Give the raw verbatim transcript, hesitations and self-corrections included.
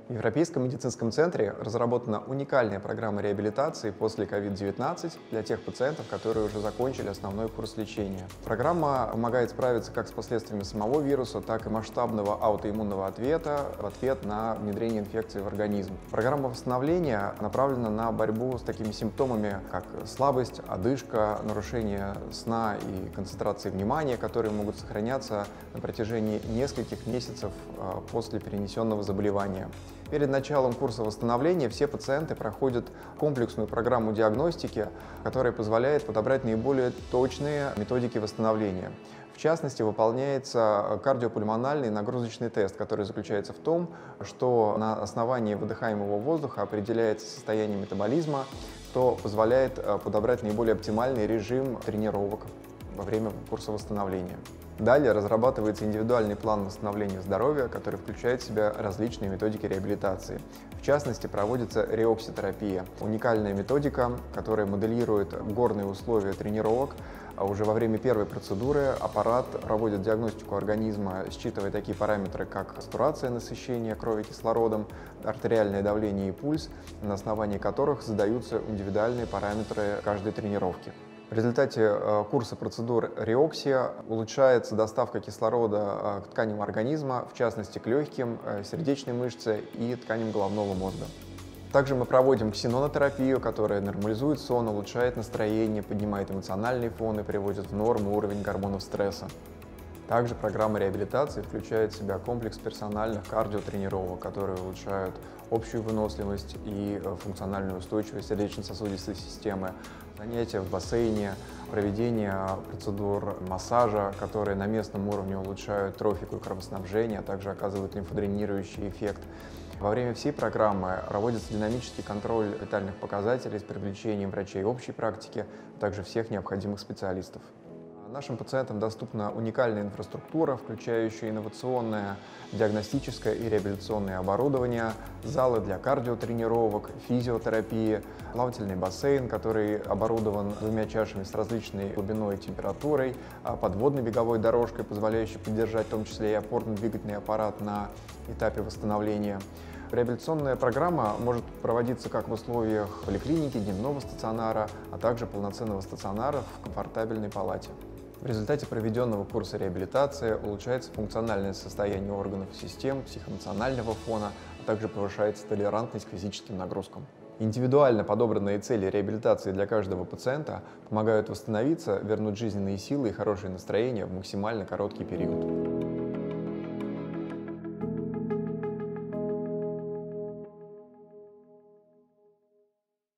В Европейском медицинском центре разработана уникальная программа реабилитации после ковид девятнадцать для тех пациентов, которые уже закончили основной курс лечения. Программа помогает справиться как с последствиями самого вируса, так и масштабного аутоиммунного ответа в ответ на внедрение инфекции в организм. Программа восстановления направлена на борьбу с такими симптомами, как слабость, одышка, нарушение сна и концентрации внимания, которые могут сохраняться на протяжении нескольких месяцев после перенесенного заболевания. Перед началом курса восстановления все пациенты проходят комплексную программу диагностики, которая позволяет подобрать наиболее точные методики восстановления. В частности, выполняется кардиопульмональный нагрузочный тест, который заключается в том, что на основании выдыхаемого воздуха определяется состояние метаболизма, что позволяет подобрать наиболее оптимальный режим тренировок во время курса восстановления. Далее разрабатывается индивидуальный план восстановления здоровья, который включает в себя различные методики реабилитации. В частности, проводится реокситерапия – уникальная методика, которая моделирует горные условия тренировок. А уже во время первой процедуры аппарат проводит диагностику организма, считывая такие параметры, как сатурация насыщения крови кислородом, артериальное давление и пульс, на основании которых задаются индивидуальные параметры каждой тренировки. В результате курса процедур реоксия улучшается доставка кислорода к тканям организма, в частности к легким, сердечной мышце и тканям головного мозга. Также мы проводим ксенонотерапию, которая нормализует сон, улучшает настроение, поднимает эмоциональный фон и приводит в норму уровень гормонов стресса. Также программа реабилитации включает в себя комплекс персональных кардиотренировок, которые улучшают общую выносливость и функциональную устойчивость сердечно-сосудистой системы, занятия в бассейне, проведение процедур массажа, которые на местном уровне улучшают трофику и кровоснабжение, а также оказывают лимфодренирующий эффект. Во время всей программы проводится динамический контроль витальных показателей с привлечением врачей общей практики, а также всех необходимых специалистов. Нашим пациентам доступна уникальная инфраструктура, включающая инновационное диагностическое и реабилитационное оборудование, залы для кардиотренировок, физиотерапии, плавательный бассейн, который оборудован двумя чашами с различной глубиной и температурой, подводной беговой дорожкой, позволяющей поддержать в том числе и опорно-двигательный аппарат на этапе восстановления. Реабилитационная программа может проводиться как в условиях поликлиники, дневного стационара, а также полноценного стационара в комфортабельной палате. В результате проведенного курса реабилитации улучшается функциональное состояние органов и систем, психоэмоционального фона, а также повышается толерантность к физическим нагрузкам. Индивидуально подобранные цели реабилитации для каждого пациента помогают восстановиться, вернуть жизненные силы и хорошее настроение в максимально короткий период.